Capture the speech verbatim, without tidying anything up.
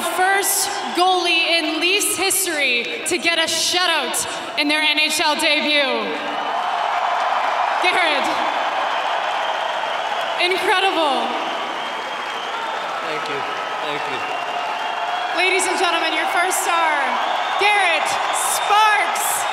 first goalie in Leafs history to get a shutout in their N H L debut. Garret, incredible. Thank you, thank you. Ladies and gentlemen, your first star, Garret Sparks.